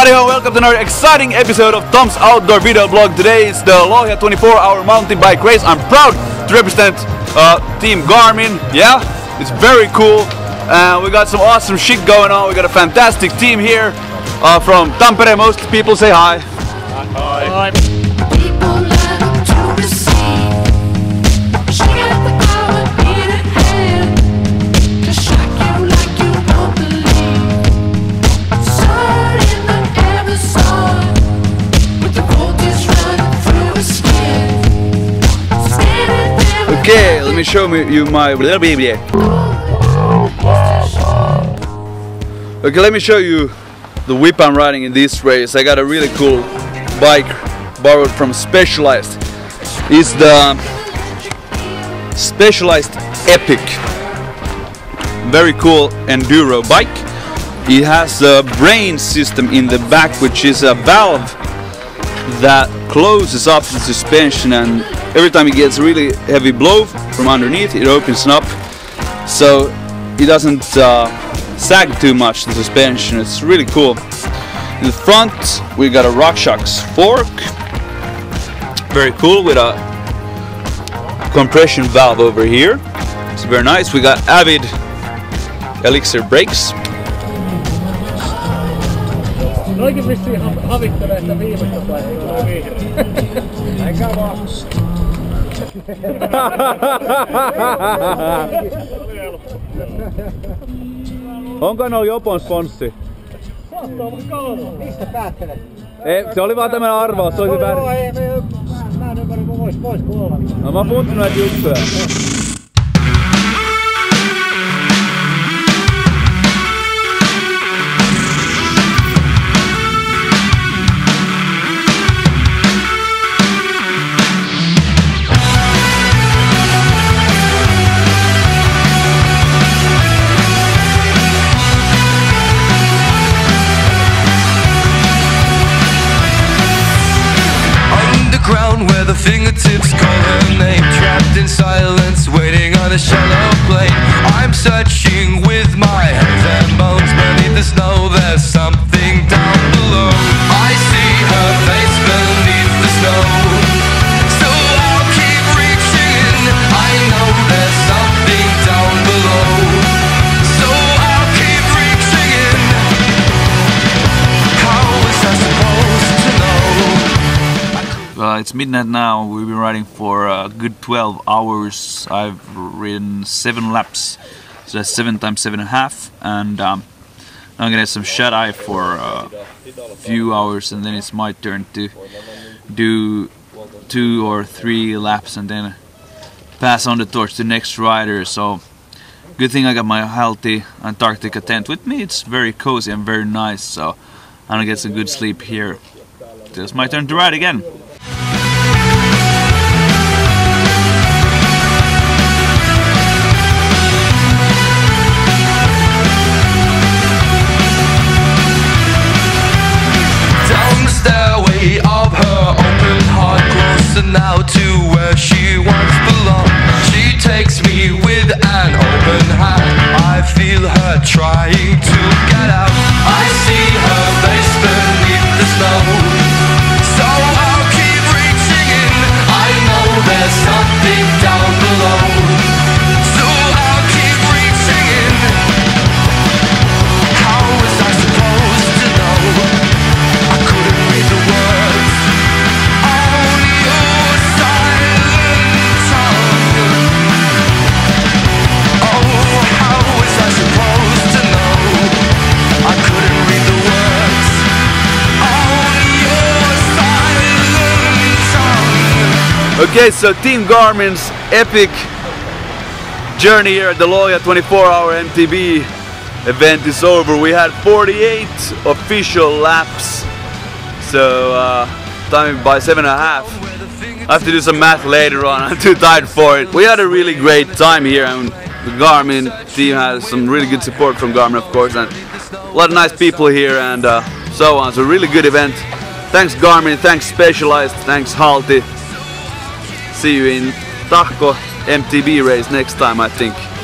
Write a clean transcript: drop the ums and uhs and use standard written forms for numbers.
Howdy ho, welcome to another exciting episode of Tom's Outdoor Video Blog. Today is the Lohja 24-hour mountain bike race. I'm proud to represent Team Garmin. Yeah, it's very cool. We got some awesome shit going on. We got a fantastic team here from Tampere. Most people say hi. Hi. Okay, let me show you my little baby. Okay, let me show you the whip I'm riding in this race. I got a really cool bike borrowed from Specialized. It's the Specialized Epic. Very cool enduro bike. It has a brain system in the back, which is a valve that closes up the suspension, and every time it gets really heavy blow from underneath, it opens up so it doesn't sag too much, the suspension. It's really cool. In the front we got a RockShox fork, very cool, with a compression valve over here. It's very nice. We got Avid Elixir brakes. Noikin vissiin havittelee sitä viimeistä päivää, tulee vihreä. Eikä vaan. Onko noin Jopon sponssi? Saattaa vaikka olla. Mistä päättelet? Ei, se oli vaan tämmönen arvaus, se olisi väärin. Joo, ei, mä en ymmärrä, voisiko olla. No mä oon puhuttu näitä juttuja. Where the fingertips call her name, trapped in silence, waiting on a shallow plane. I'm searching with my hands and bones beneath the snow. There's something down below. I see her face beneath the snow, so I'll keep reaching. I know there's something down below, so I'll keep reaching. How was I supposed to know? It's midnight now. We've been riding for a good 12 hours. I've ridden 7 laps, so that's 7 times 7.5, and I'm gonna get some shut-eye for a few hours, and then it's my turn to do 2 or 3 laps and then pass on the torch to the next rider. So good thing I got my Halti Antarctica tent with me. It's very cozy and very nice, so I'm gonna get some good sleep here. It's my turn to ride again. Of her open heart, closer now to where she once belonged. She takes me with an open hand. I feel her trying to get out. I see her face beneath the snow, so I'll keep reaching in. I know there's something down below, so I'll keep reaching in. How was I supposed to know? I couldn't read the words on your silent tongue. Oh, how was I supposed to know? I couldn't read the words on your silent tongue. Okay, so Team Garmin's epic journey here at the Lohja 24-hour MTB event is over. We had 48 official laps. So timed by 7.5. I have to do some math later on. I'm too tired for it. We had a really great time here, and the Garmin team has some really good support from Garmin, of course, and a lot of nice people here and so on. So a really good event. Thanks Garmin, thanks Specialized, thanks Halti. See you in Tahko MTB race next time, I think.